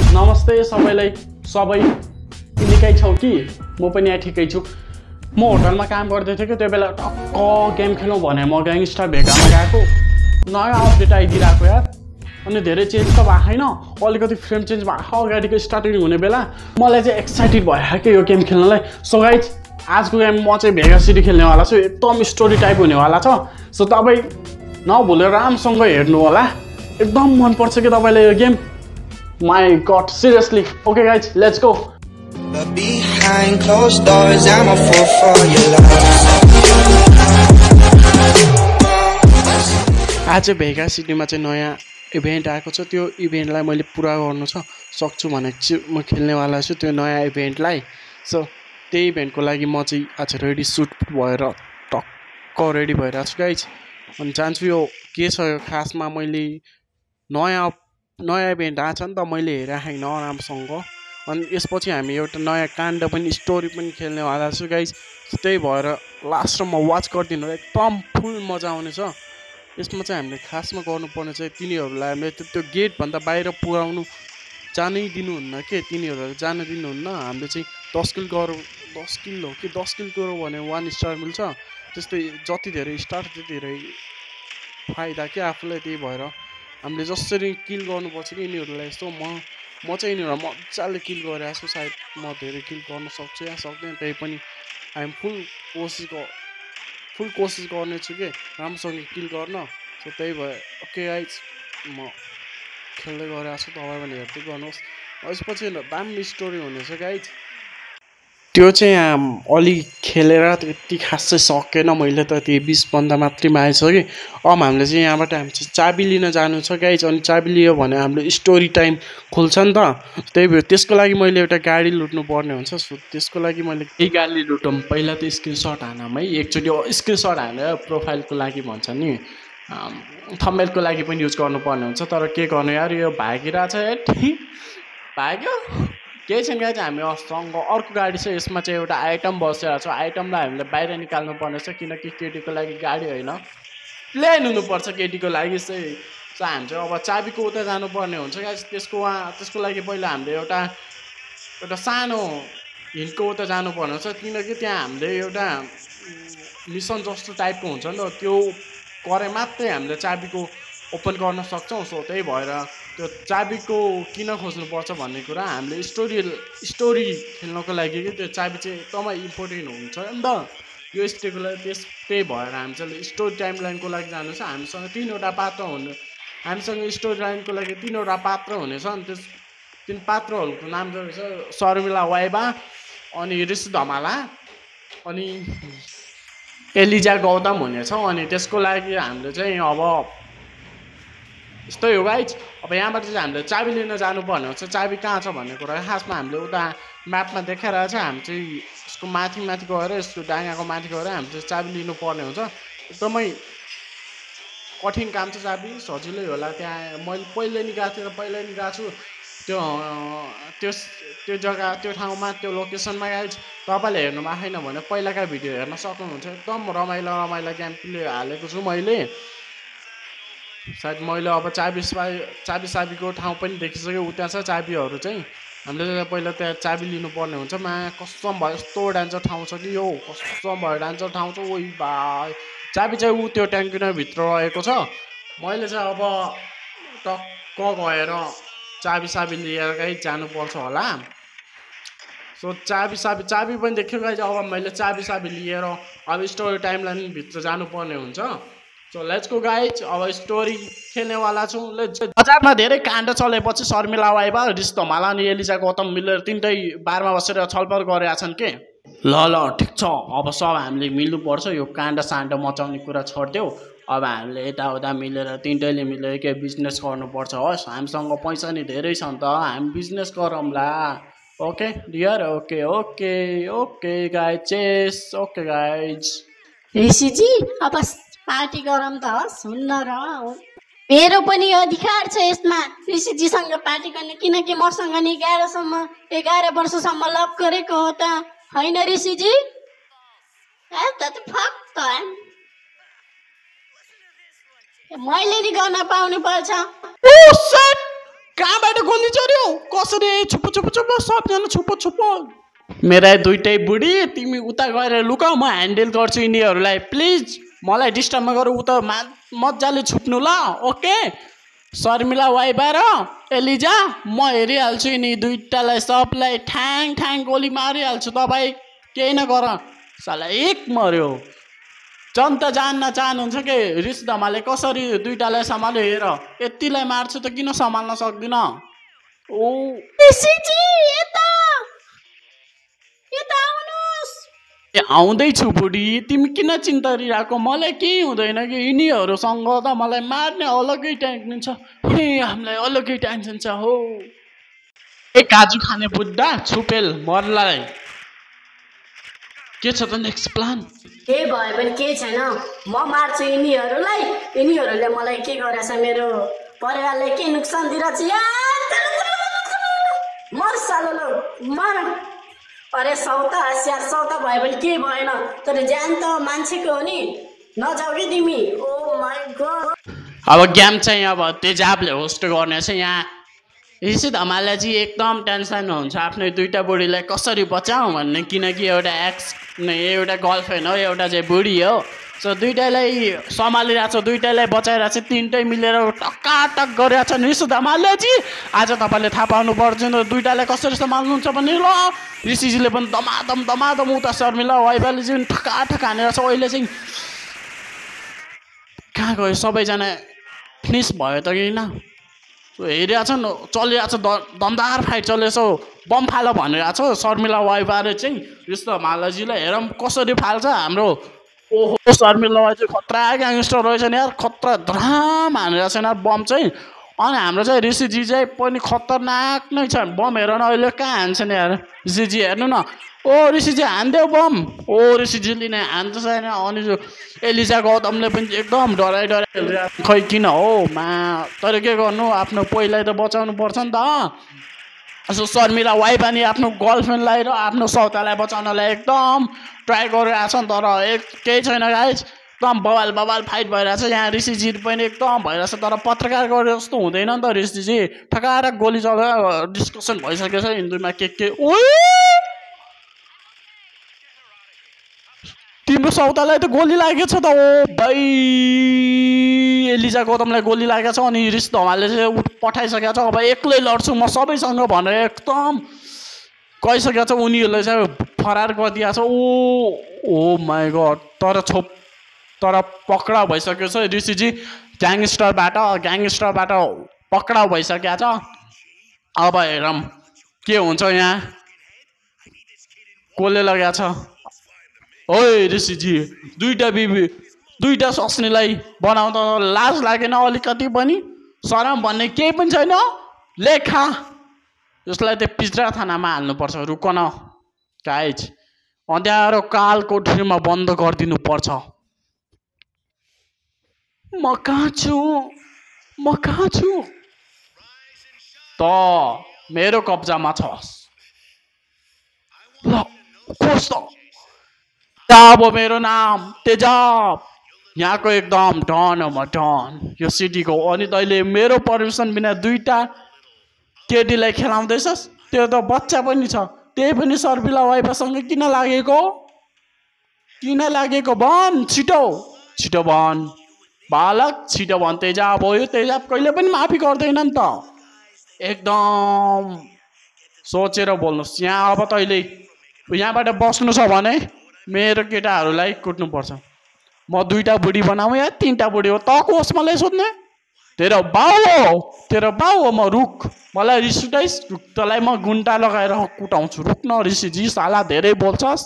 नमस्ते सबैलाई सबै निकै छौ कि म पनि यहाँ ठिकै छु। म होटलमा काम गर्दै थिएँ कि त्यो बेला टक्क गेम खेलौँ भने म ग्याङस्टर भेगामा गएको नयाँ अपडेट आइदिरहेको यार। अनि धेरै चेन्ज त भएको छैन, अलिकति फ्रेम चेन्ज भएको अगाडिको स्टार्टिङ हुने बेला मलाई चाहिँ एक्साइटेड भयो कि यो गेम खेल्नलाई। सो गाइज आजको गेम म चाहिँ भेगा सिटी खेल्नेवाला छु, एकदम स्टोरी टाइप हुनेवाला छ। सो तपाईँ नभुलेर राम्रोसँग हेर्नु होला, एकदम मनपर्छ कि तपाईँलाई यो game. My God, seriously. Okay guys, let's go. But behind closed doors, I'm a fool for your love. आज भेगा सिटीमा चाहिँ नयाँ इभेन्ट आएको छ। त्यो इभेन्टलाई मैले पुरा गर्नु सक्छु भनेको छु, म खेल्नेवाला छु त्यो नयाँ इभेन्टलाई। सो त्यही इभेन्टको लागि म चाहिँ आज रेडी सुट भएर टक्क रेडी भइरहेको छु गाइज। अनि जान्छु यो के छ यो खासमा, मैले नयाँ इभेन्ट आएको छ नि त, मैले हेरेको छैन राम्रोसँग। अनि यसपछि हामी एउटा नयाँ काण्ड पनि स्टोरी पनि खेल्नेवाला छु गाइज। त्यही भएर लास्टमा वाच गरिदिनु, एकदम फुल मजा आउनेछ। यसमा चाहिँ हामीले खासमा गर्नुपर्ने चाहिँ तिनीहरूलाई हामीले त्यो गेटभन्दा बाहिर पुऱ्याउनु जानै दिनुहुन्न के, तिनीहरूलाई जान दिनुहुन्न। हामीले चाहिँ 10 किल हो कि 10 किल गरौँ भने 1 स्टार मिल्छ। त्यस्तै जति धेरै स्टार त्यति धेरै फाइदा के आफूलाई। त्यही भएर हामीले जसरी किल गर्नुपर्छ कि यिनीहरूलाई। यस्तो म चाहिँ यिनीहरूलाई मजाले किल गरिरहेको छु। सायद म धेरै किल गर्न सक्छु या सक्दैन, त्यही पनि हामी फुल कोसिस गर्नेछु कि राम्रोसँग किल गर्न। सो त्यही भएर ओके गाइज म खेल्दै गइरहेको छु, तपाईँ पनि हेर्दै गर्नुहोस्। यसपछि दामी स्टोरी हुनेछ गाइज। त्यो चाहिँ अलि खेलेर त्यति खास चाहिँ सकेन मैले त, त्यो 20 भन्दा मात्रै आएछ कि। अब हामीले चाहिँ यहाँबाट हामी चाहिँ चाबी लिन जानु छ गाइज। अनि चाबी लियो भने हाम्रो स्टोरी टाइम खुल्छ नि त। त्यही भएर त्यसको लागि मैले एउटा गाडी लुट्नु पर्ने हुन्छ। सो त्यसको लागि मैले केही गाडी लुटौँ, पहिला त स्क्रिनसट हानौँ है। एकचोटि स्क्रिनसट हानेर प्रोफाइलको लागि भन्छ नि, थम्बनेलको लागि पनि युज गर्नुपर्ने हुन्छ। तर के गर्नु यार, यो भागिरहेछ है, भाग्यो केही छैन गाइज। हामी सँग अर्को गाडी छ, यसमा चाहिँ एउटा आइटम बसेको छ। आइटमलाई हामीले बाहिर निकाल्नु पर्ने छ, किनकि केटीको लागि गाडी होइन प्लेन हुनुपर्छ केटीको लागि चाहिँ। सो हामी चाहिँ अब चाबीको उता जानुपर्ने हुन्छ गाइज। त्यसको लागि पहिला हामीले एउटा सानो हिलको उता जानुपर्ने हुन्छ, किनकि त्यहाँ हामीले एउटा मिसन जस्तो टाइपको हुन्छ नि त, त्यो गरे मात्रै हामीले चाबीको ओपन गर्न सक्छौँ। सो त्यही भएर त्यो चाबीको किन खोज्नुपर्छ भन्ने कुरा हामीले स्टोरी खेल्नको लागि कि त्यो चाबी चाहिँ एकदमै इम्पोर्टेन्ट हुन्छ नि त यो स्टोरीको लागि। त्यही भएर हामी चाहिँ स्टोरी टाइम लाइनको लागि जानु छ। हामीसँग 3वटा पात्र हामीसँग स्टोरी लाइनको लागि 3वटा पात्र हुनेछ। अनि त्यस 3 पात्रहरूको नाम चाहिँ रहेछ शर्मिला वाइबा, अनि रिशी धमाला, अनि एलिजा गौतम हुनेछ। अनि त्यसको लागि हामीले चाहिँ अब यस्तै हो गाइज। अब यहाँबाट चाहिँ हामीले चाबी लिन जानुपर्ने हुन्छ। चाबी कहाँ छ भन्ने कुरा खासमा हामीले उता म्यापमा देखाइरहेको छ। हामी चाहिँ यसको माथि गएर, यसको डाँगाको माथि गएर हामी चाहिँ चाबी लिनुपर्ने हुन्छ। एकदमै कठिन काम छ, चाबी सजिलै होला। त्यहाँ मैले पहिल्यै नि गएको छु त्यो जग्गा, त्यो ठाउँमा, त्यो लोकेसनमा गाइज। तपाईँले हेर्नु भएको छैन भने पहिलाका भिडियो हेर्न सक्नुहुन्छ। एकदम रमाइलो गेम प्ले हालेको छु मैले। सायद मैले अब चाबीको ठाउँ पनि देखिसक्यो, उता छ चाबीहरू चाहिँ। हामीले पहिला त्यहाँ चाबी लिनुपर्ने हुन्छ। कसम भयो यस्तो डान्सर ठाउँ छ कि यो, कसम भयो डान्सर ठाउँ छ। ओइ भाइ चाबी चाहिँ त्यो ट्याङ्किनभित्र रहेको छ। मैले चाहिँ अब टक्क गएर चाबी लिएर गाइज जानुपर्छ होला। सो चाबी पनि देख्यो गाइज। अब मैले चाबी लिएर अब स्टोरी टाइम लाइनभित्र जानुपर्ने हुन्छ। सो लेट्स गो गाइज, अब स्टोरी खेल्नेवाला छौँ। बजारमा धेरै काण्ड चलेपछि शर्मिला वाइबा, रिशी धमाला अनि एलिजा गौतम मिलेर 3टै बारमा बसेर छलफल गरेका छन् के। ल ठिक छ, अब सब हामीले मिल्नुपर्छ। यो काण्ड साण्ड मचाउने कुरा छोडिदेऊ। अब हामीले यताउता मिलेर 3टैले मिलेर के बिजनेस गर्नुपर्छ। होस्, हामीसँग पैसा नि धेरै छ नि त, हामी बिजनेस गरौँला। Okay dear, okay guys, chess. Okay guys Rishiji अब पार्टी गरौँ त। सुन्न र मेरो पनि अधिकार छ यसमा ऋषिजीसँग पार्टी गर्ने, किनकि मसँग नि 11 वर्षसम्म लभ गरेको हो त होइन ऋषिजी? मैले नि गर्न पाउनु पर्छ। कहाँबाट गोली चढ्यो कसरी छुप्पो छुप्पो छुप्पो सबजना छुप्पो छुप्पो मेरा दुइटै बुढी तिमी उता गएर लुक म ह्यान्डल गर्छु यिनीहरूलाई प्लिज मलाई डिस्टर्ब नगर उता मजाले छुप्नु ल ओके शर्मिला वाइबा र एलिजा म हेरिहाल्छु यिनी दुइटालाई सबलाई ठ्याङ ठ्याङ गोली मारिहाल्छु तपाईँ केही नगर साला एक मर्यो जनता जान्न चाहनुहुन्छ कि रिस धमाले कसरी दुइटालाई सम्हाल्यो हेर यतिलाई मार्छु त किन सम्हाल्न सक्दिन ओ ऋषिजी यता आउनुहोस् ए आउँदैछु बुढी तिमी किन चिन्तारिरहेको मलाई केही हुँदैन कि यिनीहरूसँग त मलाई मार्ने अलग्गै टेन्सन छ ए हामीलाई अलग्गै टेन्सन छ हो ए काजु खाने बुढा छुपेल मर्लाई के छ त नेक्स्ट प्लान के भए पनि केही छैन म मार्छु यिनीहरूलाई यिनीहरूले मलाई के गरेछ मेरो परिवारलाई के नोक्सान दिइरहेछ मर सालो लो मर अरे सौता स्याहार सौता भए पनि के भएन तर ज्यान त मान्छेको हो नि नजाऊ कि तिमी ओ माई गॉड अब गेम चाहिँ अब तेजाबले होस्ट गर्ने छ यहाँ ऋषि धमालाजी एकदम टेन्सन हुन्छ आफ्नो दुइटा बुढीलाई कसरी बचाऊ भन्ने किनकि एउटा एक्स एउटा गर्लफ्रेन्ड हो एउटा चाहिँ बुढी हो सो दुइटालाई सम्हालिरहेको छ दुइटालाई बचाइरहेको छ तिनटै मिलेर टक्काटक गरिरहेको छ ऋषि धमालाजी आज तपाईँले थाहा पाउनु पर्छ दुइटालाई कसरी सम्हाल्नुहुन्छ भने ल ऋषिजीले पनि दमादम उता शर्मिला वाइबाले चाहिँ ठक्काठक हानेर छ अहिले चाहिँ कहाँ गयो सबैजना फिनिस भयो त किन हेरिरहेको छ चलिरहेको छ दमदार फाइट चलेछ बम फाल भनिरहेको छ शर्मिला वाइबाले चाहिँ ऋषि धमालाजीलाई हेरौँ कसरी फाल्छ हाम्रो ओहो शर्मिला वाइ चाहिँ खतरा ग्याङ्स्टर रहेछ नि यार खतरा धराम हानिरहेको छ यार बम चाहिँ अनि हाम्रो चाहिँ ऋषिजी चाहिँ पनि खतरनाक नै छ बम हेर न अहिले कहाँ हान्छ नि यार ऋषिजी हेर्नु न ओ ऋषिजी हानिदेऊ बम ओ ऋषिजीले नै हान्छ छैन अनि एलिजा गौतमले पनि एकदम डराइ खै किन हो मा तर के गर्नु आफ्नो पहिलाई त बचाउनु पर्छ नि त सो शर्मिला वाइ पनि आफ्नो गर्लफ्रेन्डलाई र आफ्नो सौतालाई बचाउनलाई एकदम ट्राई गरिरहेछ नि तर केही छैन गाइज एकदम बवाल फाइट भइरहेछ यहाँ ऋषिजी पनि एकदम भइरहेछ तर पत्रकार गरे जस्तो हुँदैन नि त ऋषिजी ठकाएर गोली चलेर डिस्कसन भइसकेछ हिन्दूमा के ओ तिम्रो सौतालाई त गोली लागेछ त ओ भाइ एलिजा गौतमलाई गोली लागेको छ अनि ऋषि धमालले चाहिँ पठाइसकेको छ अब एक्लै लड्छु म सबैसँग भनेर एकदम गइसकेको छ उनीहरूले चाहिँ फरार गरिदिएको छ ओ माई गड तर पक्राउ भइसकेको छ ऋषिजी ग्याङ्स्टरबाट पक्राउ भइसकेको छ अब हेरौँ के हुन्छ यहाँ कसले लगाएको छ ओए ऋषिजी दुईटा सस्नीलाई बनाउँदा लाज लागेन अलिकति पनि शरम भन्ने केही पनि छैन लेखा यसलाई त पिज्जा थानामा हाल्नुपर्छ रुक न गाइज अँध्यारो काल कोठरीमा बन्द गरिदिनु पर्छ म कहाँ छु त मेरो कब्जामा छस् ल खोज त तेजाब हो मेरो नाम तेजाब यहाँको एकदम डन हो म डन यो सिटीको अनि तैँले मेरो पर्मिसन बिना दुईटा केटीलाई खेलाउँदैछस् त्यो त बच्चा पनि छ त्यही पनि शर्मिला वाइफासँग किन लागेको भन छिटो भन बालक छिटो भन तेजाब हो यो तेजाब कहिले पनि माफी गर्दैन नि त एकदम सोचेर बोल्नुहोस् यहाँ अब तैँले यहाँबाट बस्नु छ भने मेरो केटाहरूलाई कुट्नुपर्छ म दुईटा बुढी बनाऊँ या तीनटा बुढी हो त कोस् मलाई सोध्ने तेरो बाउ हो म रुक मलाई रिस उठाइस् रुक तँलाई म गुन्टा लगाएर कुटाउँछु रुक न ऋषिजी साला धेरै बोल्छस्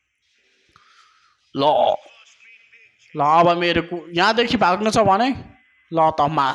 ल अब मेरो यहाँदेखि भाग्नु छ भने ल त मार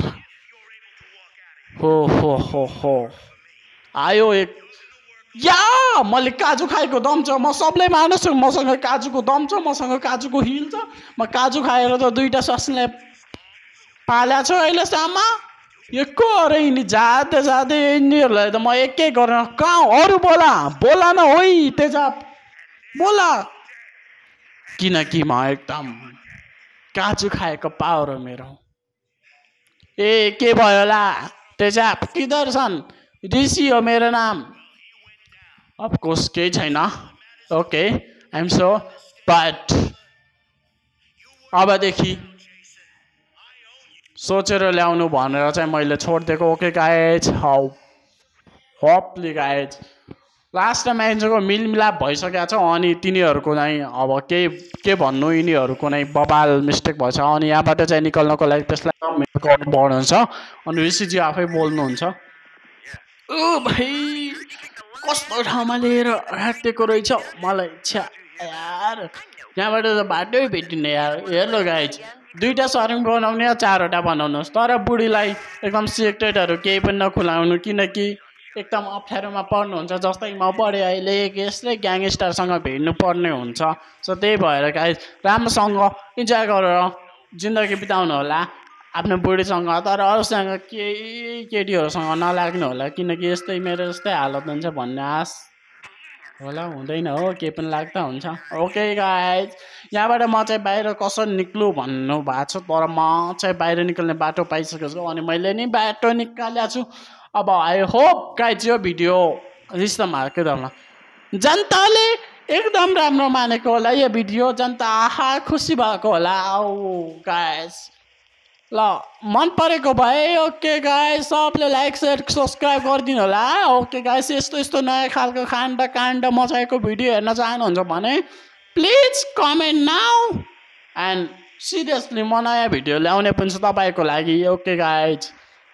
हो आयो एक या मैले काजु खाएको दम छ म सबलाई मार्छु मसँग काजुको दम छ मसँग काजुको हिल छ म काजु खाएर त दुईटा सस्नीलाई पाल्या छु अहिलेसम्म यो को अरे यिनी जाँदै यिनीहरूलाई त म एकै गरेर कहाँ अरू बोला न होइ तेजाब बोला किनकि म एकदम काजु खाएको पावर हो मेरो ए के भयो होला तेजाब किधर छन् ऋषि हो मेरो नाम अफकोर्स केही छैन ओके आइएम सो बट अबदेखि सोचेर ल्याउनु भनेर चाहिँ मैले छोडिदिएको okay guys hopefully guys last time एन्जोको मिलमिलाप भइसकेको छ अनि तिनीहरूको नै अब के भन्नु यिनीहरूको नै बबाल मिस्टेक भएछ अनि यहाँबाट चाहिँ निकाल्नको लागि त्यसलाई गर्नुपर्ने हुन्छ अनि ऋषिजी आफै बोल्नुहुन्छ ओ भाइ कस्तो ठाउँमा लिएर राखेको रहेछ मलाई इच्छा यार यहाँबाट त बाटै भेटिने यार हेर्नु गाइज 2टा सर्भिङ बनाउने या 4वटा बनाउनुहोस् तर बुढीलाई एकदम सिक्रेटहरू केही पनि नखुलाउनु किनकि एकदम अप्ठ्यारोमा पर्नुहुन्छ जस्तै म पढेँ अहिले यस्तै ग्याङस्टरसँग भिड्नु पर्ने हुन्छ सो त्यही भएर गाइज राम्रोसँग इन्जोय गरेर जिन्दगी बिताउनु होला आफ्नो बुढीसँग तर अरूसँग केही केटीहरूसँग नलाग्नु होला किनकि यस्तै मेरो जस्तै हालत हुन्छ भन्ने आश होला हुँदैन हो केही पनि लाग्दा हुन्छ ओके गाइज यहाँबाट म चाहिँ बाहिर कसरी निक्लु भन्नु भएको छ तर म चाहिँ बाहिर निक्ल्ने बाटो पाइसकेको छु अनि मैले नि बाटो निकालेको छु अब आई होप गाइज यो भिडियो रिस्तामा के दमला जनताले एकदम राम्रो मानेको होला यो भिडियो जनता आहा खुसी भएको होला औ गाइज ल मन परेको भए ओके गाइस सबले लाइक शेयर सब्सक्राइब गरिदिनु होला ओके गाइस यस्तो यस्तो नयाँ खालको काण्ड मजाको भिडियो हेर्न चाहनुहुन्छ भने please comment now and seriously म नयाँ भिडियो ल्याउने पनि छु तपाईँको लागि okay guys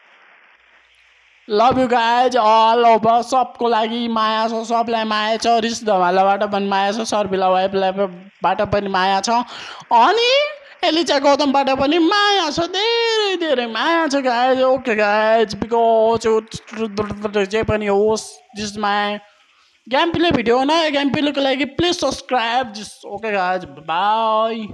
love you guys all over सबको लागि माया छ सबलाई माया छ रिस धमालाबाट पनि माया छ सर्बिला वाइफबाट पनि माया छ अनि एलिचा गौतमबाट पनि माया छ धेरै धेरै माया छ गाइज ओके गाइज बिकज जे पनि होस् this my game play video नयाँ गेम प्लेको लागि please subscribe this okay guys bye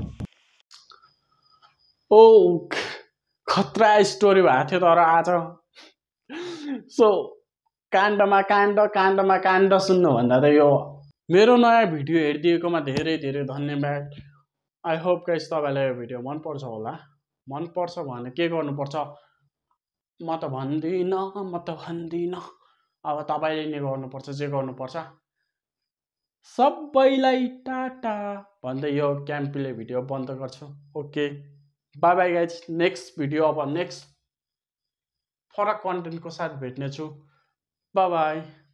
ओ खतरा स्टोरी भएको थियो तर आज सो काण्डमा काण्ड सुन्नुभन्दा त यो मेरो नयाँ भिडियो हेरिदिएकोमा धेरै धेरै धन्यवाद आई होप गाइस तपाईँलाई यो भिडियो मनपर्छ होला मनपर्छ भने के गर्नुपर्छ म त भन्दिनँ अब तपाईँले नै गर्नुपर्छ जे गर्नुपर्छ सबैलाई टाटा भन्दै यो गेम प्ले भिडियो बन्द गर्छु okay bye bye guys next video अब नेक्स्ट फरक कन्टेन्टको साथ भेट्नेछु बाई बाई